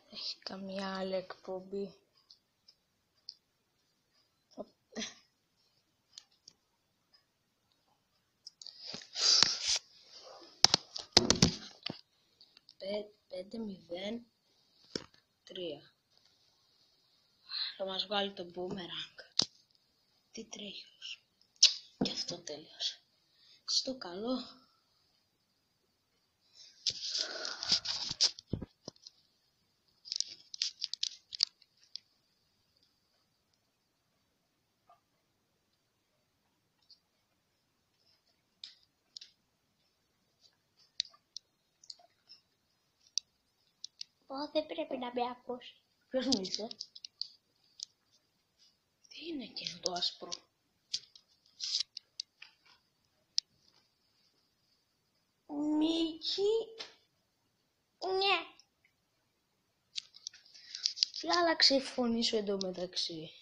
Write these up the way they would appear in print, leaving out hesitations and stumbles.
Έχει καμία άλλη εκπομπή? Πέντε 0-3. Θα μας βγάλει το boomerang. Τι τρέχει. Και αυτό τέλειωσε. Στο καλό. Δεν πρέπει να με ακούσει. Ποιος μου είσαι? Τι είναι εκείνο το άσπρο? Μίκη. Ναι. Τι άλλαξε η φωνή σου εντωμεταξύ?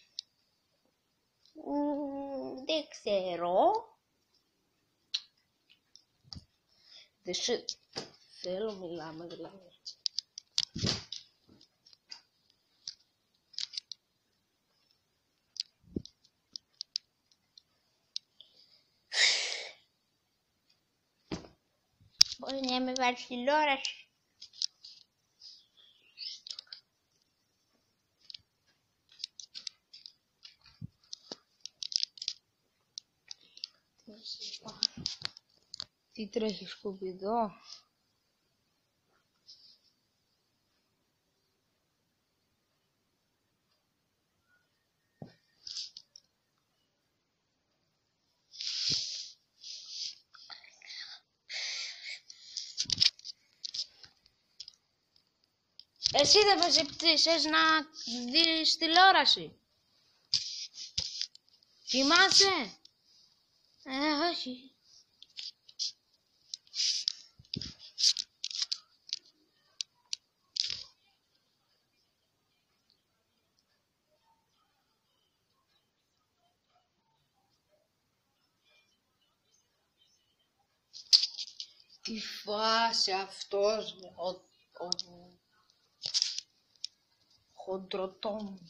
Δεν ξέρω. Δεν σε θέλω, μιλάμε δηλαδή. Μπορεί να με βάλει τηλεόραση. Τι τρέχει σκουπιδό? Εσύ δεν με ζητήσες να δεις τηλεόραση? Κοιμάσαι? Όχι. Τι φάση αυτός, ο χοντροτόμ.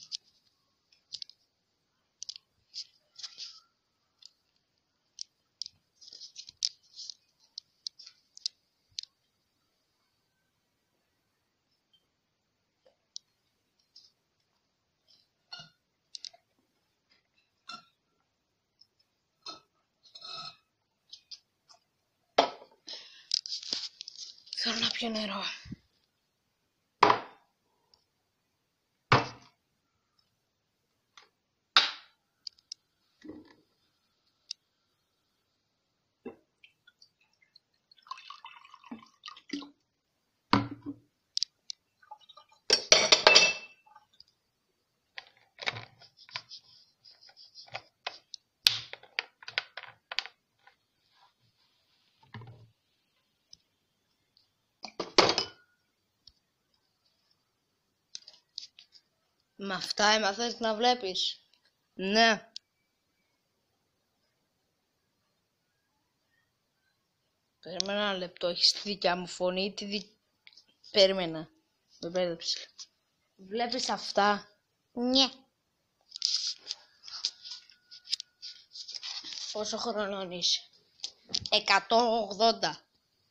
Θέλω να πιω νερό. Με αυτά έμαθες να βλέπεις? Ναι. Περίμενα ένα λεπτό, έχεις τη δικιά μου φωνή, Περίμενα, με μπέρδεψε. Βλέπεις αυτά? Ναι. Πόσο χρονών είσαι? 180.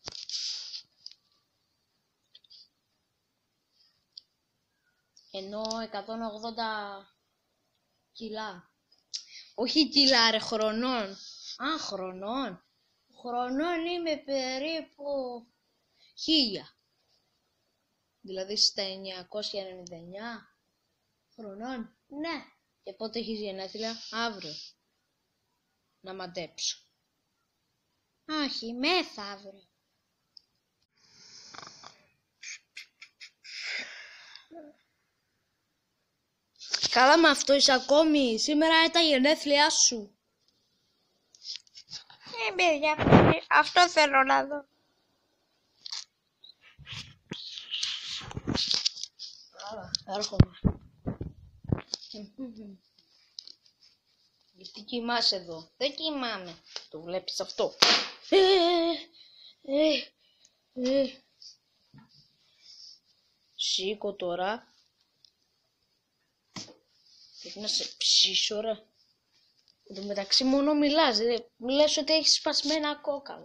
Ενώ 180 κιλά. Όχι κιλά ρε, χρονών. Α, χρονών. Χρονών είμαι περίπου 1000. Δηλαδή στα 999 χρονών. Ναι. Και πότε έχεις γενέθλια? Αύριο. Να μαντέψω. Όχι, μεθαύριο. Καλά, με αυτό είσαι ακόμη? Σήμερα είναι τα γενέθλιά σου. Παιδιά, αυτό θέλω να δω. Άρα, έρχομαι. Γιατί κοιμάσαι εδώ? Δεν κοιμάμαι. Το βλέπεις αυτό? σήκω τώρα. Πρέπει να σε ψήσω, ρε. Εν τω μεταξύ μόνο μιλάς, μου λες ότι έχεις σπασμένα κόκαλα.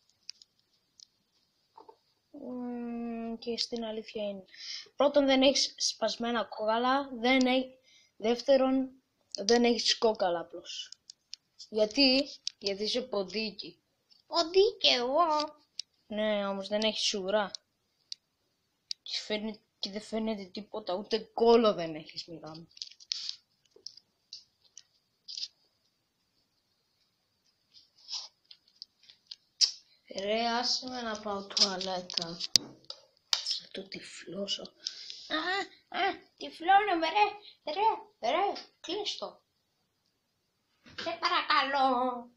Και στην αλήθεια είναι. Πρώτον, δεν έχεις σπασμένα κόκαλα, δεύτερον, δεν έχεις κόκαλα απλώς. Γιατί είσαι ποντίκι. Ποντίκι εγώ. Ναι, όμως δεν έχεις ουρά. Και δεν φαίνεται τίποτα, ούτε κόλλο δεν έχεις, μιλάμε. Ρε, άσε με να πάω τουαλέτα. Θα το τυφλώσω. Τυφλώνομαι ρε, κλείστο. Σε παρακαλώ.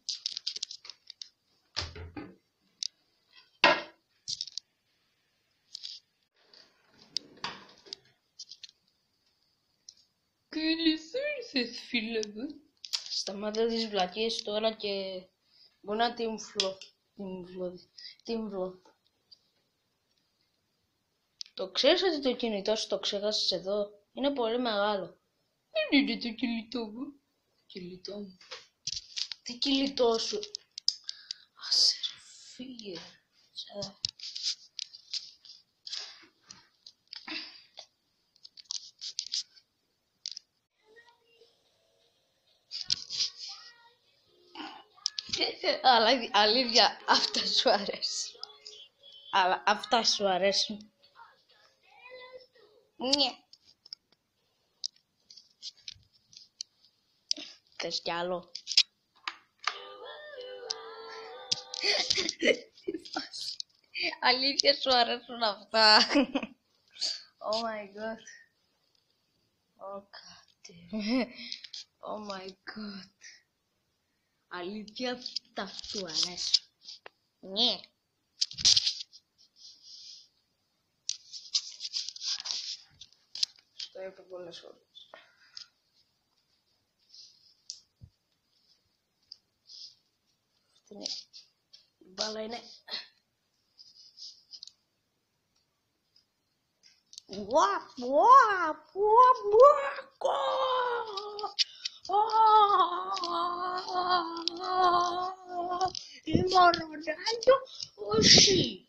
Καλώς ήρθες, φίλε μου. Σταμάτα τις βλακίες τώρα και μπορεί να τύμβλω. Το ξέρεις ότι το κινητό σου το ξέχασες εδώ? Είναι πολύ μεγάλο. Δεν είναι το κινητό μου. Τι κινητό σου? Άσε ρε, φύγε. Αλλά αλήθεια, αυτά σου αρέσουν. Αλλά αυτά σου αρέσουν. Ναι. Θες κι άλλο? Αλήθεια σου αρέσουν αυτά? Oh my god. Oh god. Oh my god. Αλήθεια αυτά σου αρέσουν? Ναι. Το είπα πολλές φορές. Αυτή είναι η μπάλα, είναι. Είμαι ο Ρονάλντο, όχι.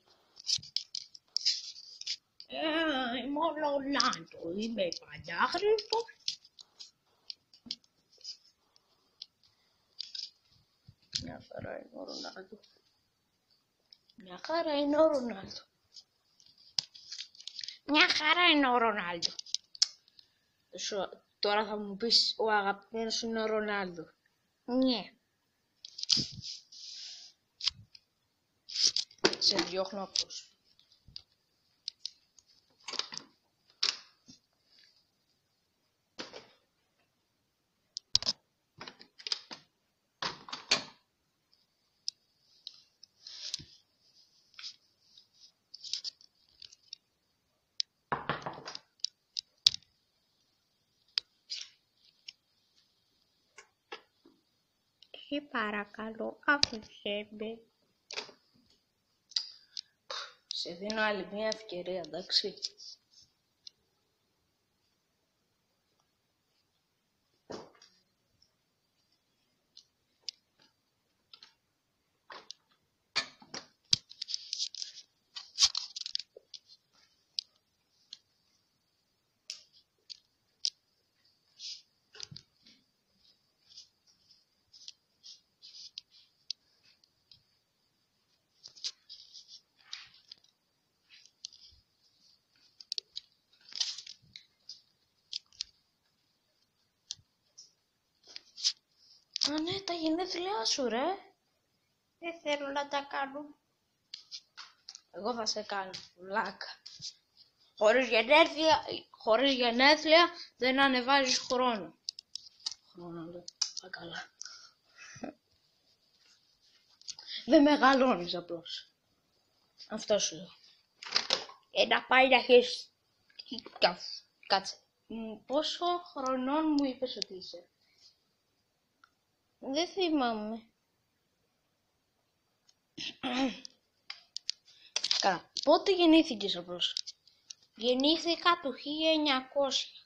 Είμαι ο Ρονάλντο, είμαι παντάχρηστος. Μια χαρά είναι ο Ρονάλντο. Μια χαρά είναι ο Ρονάλντο. Μια χαρά είναι ο Ρονάλντο. Τώρα θα μου πεις ο αγαπημένος σου είναι ο Ρονάλντο. Ναι. Σε διώχνω απλώς. Σε παρακαλώ, άφησέ με. Σε δίνω άλλη μια ευκαιρία, εντάξει. Α, ναι, τα γενέθλιά σου, ρε. Δεν θέλω να τα κάνω. Εγώ θα σε κάνω, βλάκα. Χωρίς γενέθλια δεν ανεβάζεις χρόνο. Χρόνο, λέω. Καλά. Δεν μεγαλώνεις απλώς. Αυτό σου λέω. Να πάει να έχεις. Κάτσε. Πόσο χρονών μου είπες ότι είσαι? Δεν θυμάμαι. Καλά. Πότε γεννήθηκες απλώς? Γεννήθηκα το 1900.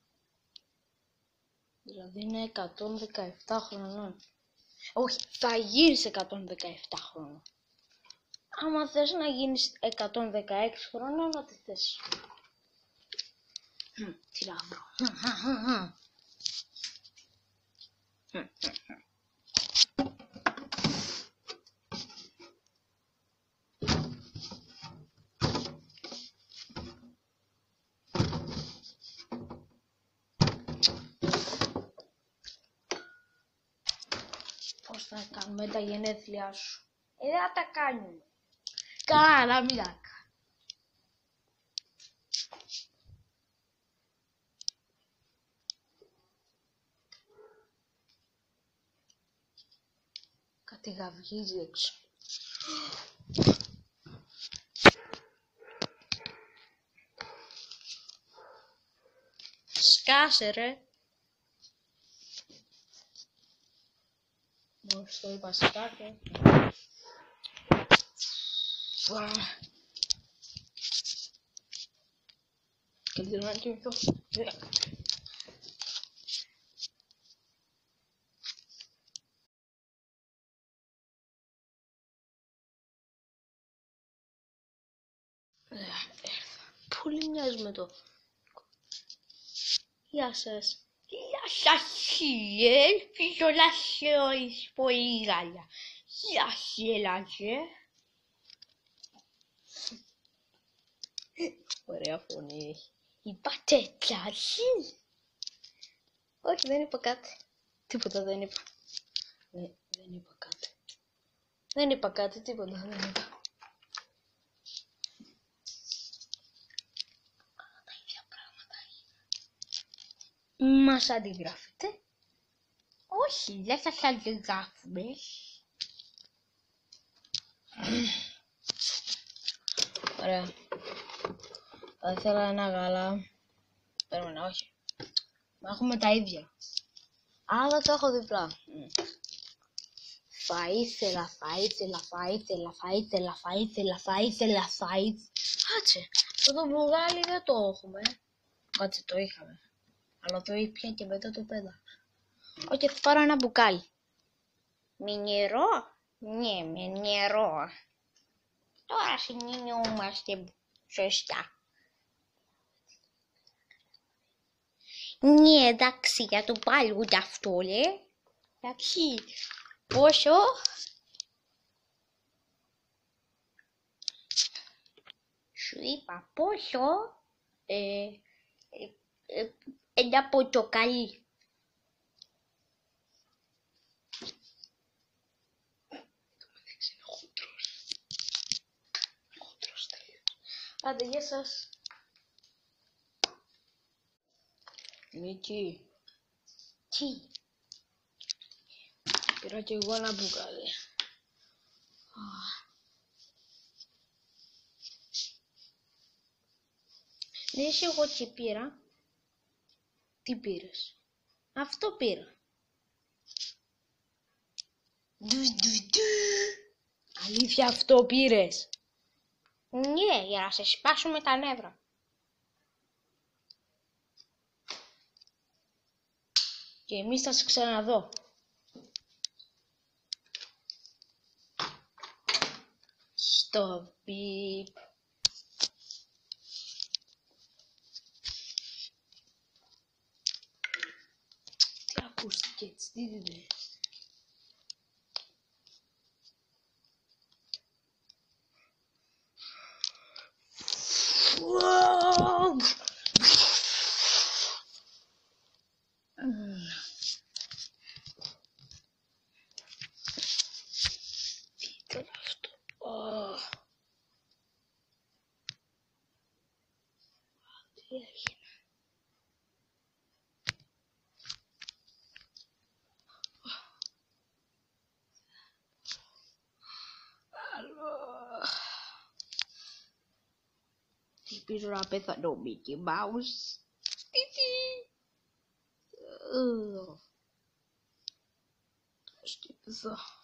Δηλαδή είναι 117 χρονών. Όχι, θα γίνεις 117 χρονών. Άμα θες να γίνεις 116 χρονών, ό,τι θες. Τι να βρω. Πώς θα κάνουμε τα γενέθλιά σου? Δεν θα τα κάνουμε. Καλά, μην τα κάνω. Κάτι γαυγίζει έξω. Σκάσε ρε. Μόλις το είπα σκάσε. Καλύτερα να κοιμηθώ. Πολύ μοιάζει με το. Γεια σας. Γεια σας, φυσιολάσσεως πολύ γάλα. Γεια σας, Ωραία φωνή έχει. Είπατε τσάκι? Όχι, δεν είπα κάτι. Τίποτα δεν είπα. Δεν είπα κάτι. Δεν είπα κάτι, τίποτα δεν είπα. Τα ίδια πράγματα είναι. Μας αντιγράφετε? Όχι, δεν σας αντιγράφουμε. Ωραία. Θα ήθελα ένα γάλα. Περίμενα, όχι. Έχουμε τα ίδια. Αλλά το έχω διπλά. Θα ήθελα. Κάτσε, το μπουγάλι δεν το έχουμε. Κάτσε, το είχαμε. Αλλά το ήπια και μετά το πέδα. Όχι, θα πάρω ένα μπουκάλι. Με νερό? Ναι, με νερό. Τώρα συνεννοούμαστε σωστά. Ναι, εντάξει, για το πάλι ούτε αυτό, λέ. Εντάξει, πόσο? Σου είπα πόσο? Ένα πορτοκαλί. Άντε, γεια σας. Νίκη. Τι? Πήρα κι εγώ ένα μπουκάλι. Δες εγώ τι πήρα. Τι πήρες? Αυτό πήρα. Αλήθεια αυτό πήρες? Ναι, για να σε σπάσουμε τα νεύρα. Και εμείς θα σε ξαναδώ. Στο πιπ. Τι ακούστηκε έτσι, τι δείτε. Τι ήταν αυτό? Τι έγινε? Τι πήρε να πέθανε ο Μίκι Μάους? Τι. Ας κοιτήσω.